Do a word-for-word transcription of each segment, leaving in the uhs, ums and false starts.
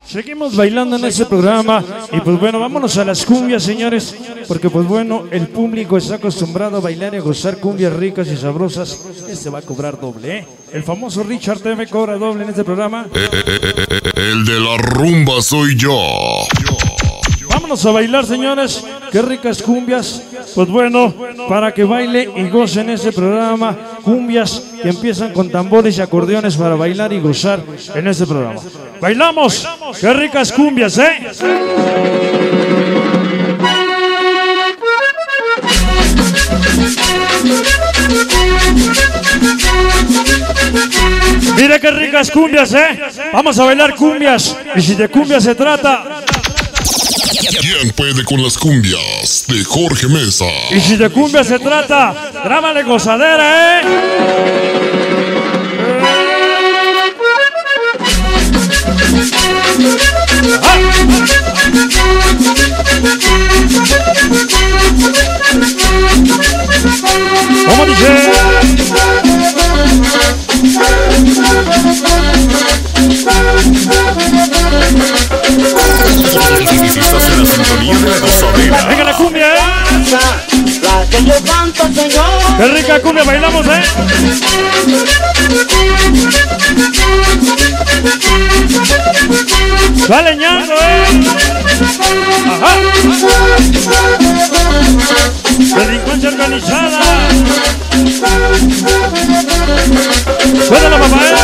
Seguimos bailando en este programa y pues bueno, vámonos a las cumbias, señores, porque pues bueno, el público está acostumbrado a bailar y a gozar cumbias ricas y sabrosas. Este va a cobrar doble, ¿eh? El famoso Richard T V cobra doble en este programa. Eh, eh, eh, eh, el de la rumba soy yo. Vámonos a bailar, señores. Qué ricas cumbias. Pues bueno, para que baile y goce en este programa, cumbias que empiezan con tambores y acordeones para bailar y gozar en este programa. ¡Bailamos! ¡Qué ricas cumbias, eh! Mira qué ricas cumbias, eh. Vamos a bailar cumbias. Y si de cumbias se trata, ¿quién puede con las cumbias de Jorge Mesa? Y si de cumbias se trata, grábale gozadera, eh. ¡Ah! ¿Cómo dice? Estás en la sintonía de la gozadera. Venga la cumbia, eh. La que yo canto, Señor. Qué rica cumbia bailamos, eh. Dale ñango, eh. Ajá. Delincuencia organizada. Suéltala, papá, eh.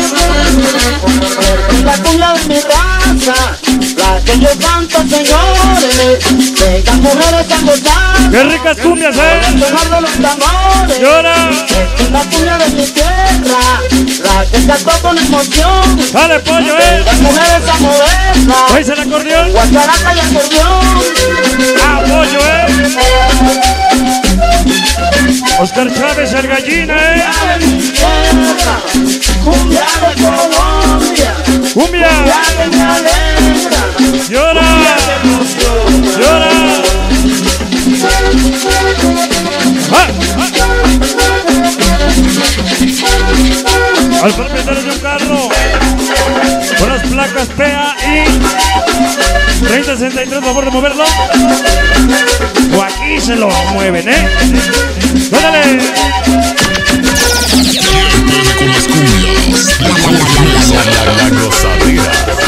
La cumbia de mi raza, la que yo canto, señores. Vengan mujeres a gozar. Qué ricas cumbias, eh. Sonando los tambores. Llora. Esta es la cumbia de mi tierra, la que cantó con emoción. Dale, pollo, eh. Vengan mujeres a moverla. ¿Oíste el acordeón? Guacharaca y acordeón. Ah, pollo, eh. Oscar Chávez, el gallina, eh. Cumbia de Colombia, Cumbia. cumbia de mi alegra, Llora. cumbia de emoción. Llora. Ah, ah. Al propietario de un carro con las placas P A I treinta sesenta y tres, por favor de moverlo. O aquí se lo mueven, eh. ¡Dale! ¿Quién puede con las cumbias de Jorge Mesa? La gozadera.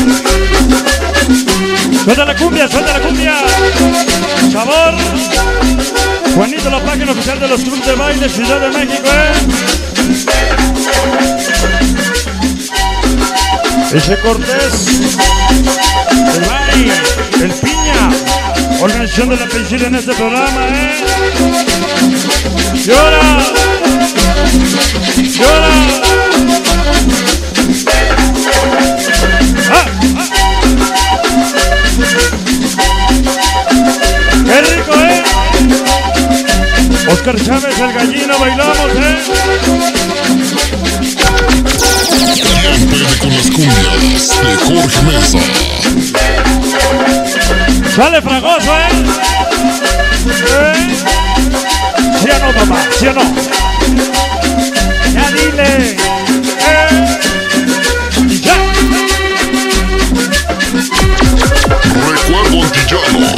¡Suelta la cumbia! ¡Suelta la cumbia! ¡Sabor! Juanito, la página oficial de los clubes de baile Ciudad de México, ¿eh? Ese Cortés, el Bari, el Piña, organización de la pensión en este programa, ¿eh? ¡Llora! ¡Llora! ¡Ah! ¡Qué rico, eh! Oscar Chávez, el gallino, bailamos, eh. ¿Quién puede con las cumbias de Jorge Mesa? Sale fragoso, eh. ¿Eh? ¿Sí o no, papá? ¿Sí o no? Ya dile. Eh. Y ya. Recuerdo antillano.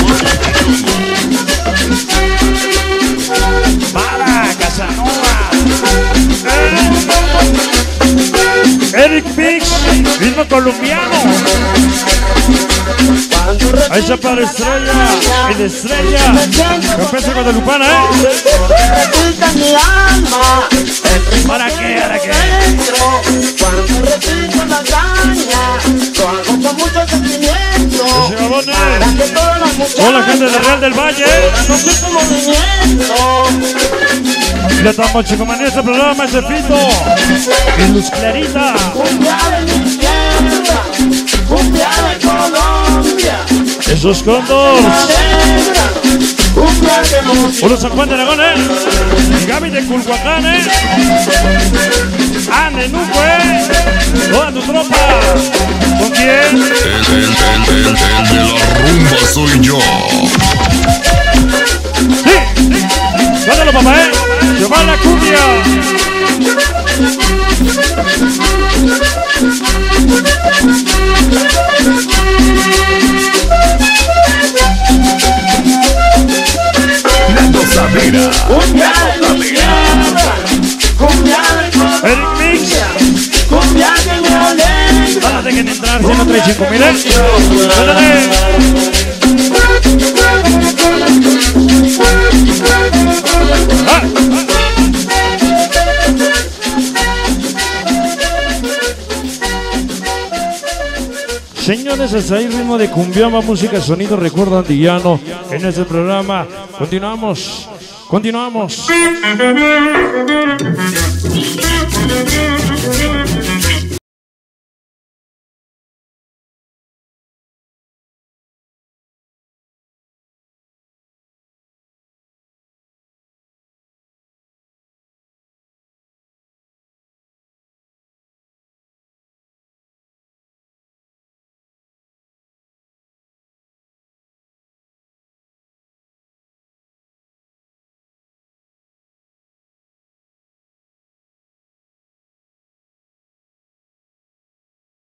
Para, Casanova. Eh. Eric Pix, mismo colombiano. Ahí está para Estrella, el Estrella, Campeón Guadalupana, ¿eh? Repita mi alma, ¿Para qué? ¿Para qué? dentro. Cuando repito la caña, lo hago con mucho sentimiento. Ese babón, ¿eh? Para que todas las muchachas Toda la gente de Real del Valle, ¿eh? no su movimiento. Ya estamos, chicomanía, este programa es de Fito y Luz Clarita. Cumbia de mi tierra, cumbia de Colombia, Esos condos. negra, cumbia de emoción. Uno San Juan de Aragón, ¿eh? Y Gaby de Culhuacán, ¿eh? Ande, Nuco, ¿eh? Toda tu tropa. ¿Con quién? El, el, el, el, el de la rumba soy yo. Sí, sí. Suéltalo, papá, ¿eh? Se va la cumbia. si no trae cinco mil, ¿eh? ¡Ándale! ¡Ah! Señores, hasta ahí ritmo de cumbiamba, música, sonido, recuerdo antillano en este programa. Continuamos, continuamos.